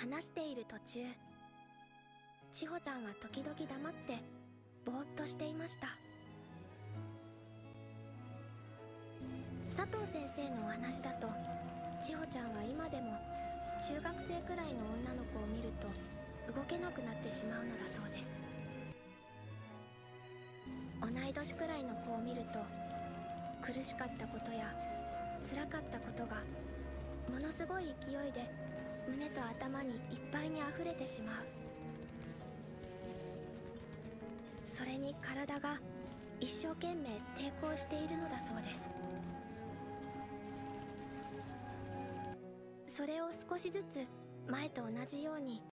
話している途中、千穂ちゃんは時々黙ってぼーっとしていました。佐藤先生のお話だと、千穂ちゃんは今でも中学生くらいの女の子を見ると動けなくなってしまうのだそうです。同い年くらいの子を見ると、苦しかったことや辛かったことがものすごい勢いで胸と頭にいっぱいにあふれてしまう。それに体が一生懸命抵抗しているのだそうです。それを少しずつ前と同じように